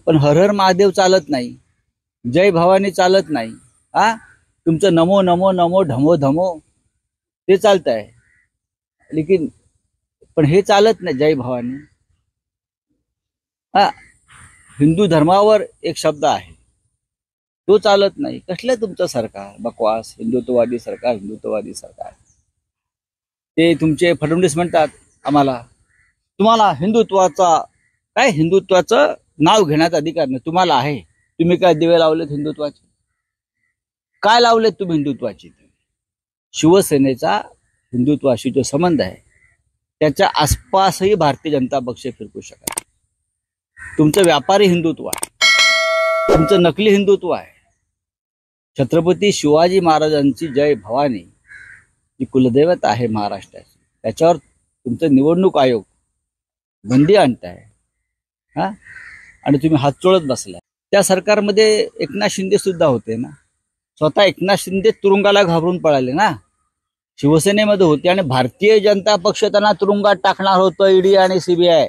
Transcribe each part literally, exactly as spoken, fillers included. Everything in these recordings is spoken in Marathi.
पण हर हर महादेव चालत नाही, जय भवानी चालत नाही. हा तुमचं नमो नमो नमो ढमो धमो ते चालत आहे, लेकिन पण हे चालत नाही जय भवानी. हा हिंदू धर्मावर एक शब्द आहे तो चालत नाही. कसलं तुमचं सरकार बकवास, हिंदुत्ववादी सरकार, हिंदुत्ववादी सरकार. ते तुमचे फडणवीस म्हणतात आम्हाला, तुम्हाला हिंदुत्वाचा काय हिंदुत्वाचं नाव घेण्याचा अधिकार नाही, तुम्हाला आहे. तुम्ही काय दिवे लावलेत हिंदुत्वाचे? काय लावलेत तुम्ही हिंदुत्वाचे? शिवसेनेचा हिंदुत्वाशी जो संबंध आहे त्याच्या आसपासही भारतीय जनता पक्ष फिरकू शकत. तुमचं व्यापारी हिंदुत्व आहे, तुमचं नकली हिंदुत्व आहे. छत्रपती शिवाजी महाराजांची जय भवानी जी कुलदैवत आहे महाराष्ट्राची, त्याच्यावर तुमचं निवडणूक आयोग बंदी आणताय. हा आणि तुम्ही हात चोळत बसलाय. त्या सरकारमध्ये एकनाथ शिंदे सुद्धा होते ना, स्वतः एकनाथ शिंदे तुरुंगाला घाबरून पळाले ना. शिवसेनेमध्ये होते आणि भारतीय जनता पक्ष त्यांना तुरुंगात टाकणार होतं, ईडी आणि सीबीआय.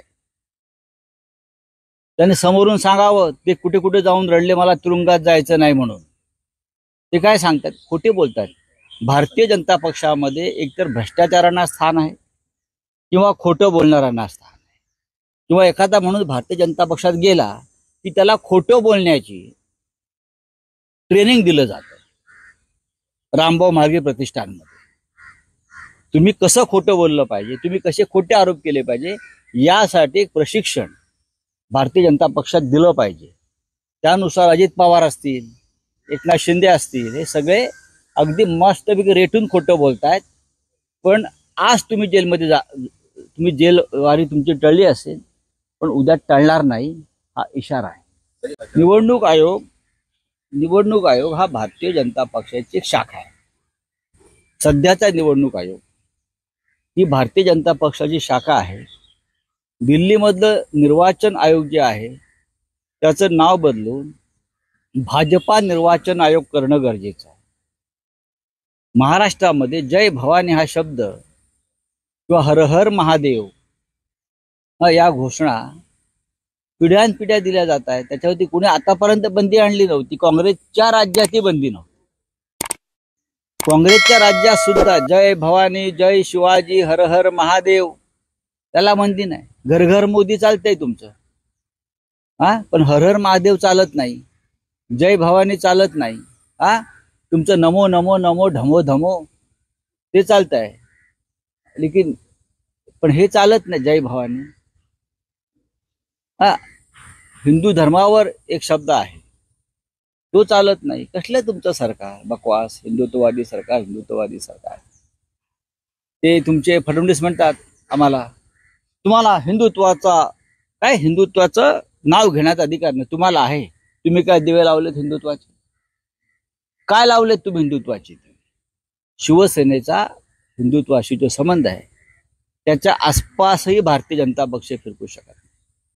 त्यांनी समोरून सांगावं, ते कुठे कुठे जाऊन रडले मला तुरुंगात जायचं नाही म्हणून. ते काय सांगतात? खोटे बोलतात. भारतीय जनता पक्षामध्ये एकतर भ्रष्टाचारांना स्थान आहे किंवा खोटं बोलणाऱ्यांना स्थान आहे, किंवा एखादा माणूस भारतीय जनता पक्षात गेला की त्याला खोटं बोलण्याची ट्रेनिंग दिलं जातं. रामभाऊ म्हाळगी प्रतिष्ठानमध्ये तुम्ही कसं खोटं बोललं पाहिजे, तुम्ही कसे खोटे आरोप केले पाहिजे, यासाठी एक प्रशिक्षण भारतीय जनता पक्षात दिलं पाहिजे. त्यानुसार अजित पवार असतील, एकनाथ शिंदे असतील, हे सगळे अगदी मस्तपैकी रेटून खोटं बोलतायत. पण आज तुम्ही जेलमध्ये जा, तुम्ही जेलवारी तुमची टळली असेल, पण उद्या टळणार नाही, हा इशारा आहे. निवडणूक आयोग निवडणूक आयोग हा भारतीय जनता पक्षाची एक शाखा आहे. सध्याचा निवडणूक आयोग ही भारतीय जनता पक्षाची शाखा आहे. दिल्लीमधलं निर्वाचन आयोग जे आहे त्याचं नाव बदलून भाजपा निर्वाचन आयोग करणं गरजेचं आहे. महाराष्ट्रामध्ये जय भवानी हा शब्द किंवा हर हर महादेव या घोषणा पिढ्यानपिढ्या दिल्या जात आहेत. त्याच्यावरती कुणी आतापर्यंत बंदी आणली नव्हती. काँग्रेसच्या राज्यातही बंदी नव्हती. काँग्रेसच्या राज्यात सुद्धा जय भवानी, जय शिवाजी, हर हर महादेव त्याला बंदी नाही. घर घर मोदी चालतंय तुमचं. हा पण हर हर महादेव चालत नाही, जय भवानी चालत नाही. हा तुमचं नमो नमो नमो ढमो धमो ते चालत आहे, लेकिन पण हे चालत नाही जय भवानी. हा हिंदू धर्मावर एक शब्द आहे तो चालत नाही. कसलं तुमचं सरकार बकवास, हिंदुत्ववादी सरकार, हिंदुत्ववादी सरकार. ते तुमचे फडणवीस म्हणतात आम्हाला, तुम्हाला हिंदुत्वाचा काय हिंदुत्वाचं नाव घेण्याचा अधिकार नाही, तुम्हाला आहे. तुम्ही काय दिवे लावलेत हिंदुत्वाचे? काय लावलेत तुम्ही हिंदुत्वाचे? शिवसेनेचा हिंदुत्वाशी जो संबंध आहे त्याच्या आसपासही भारतीय जनता पक्ष फिरकू शकत.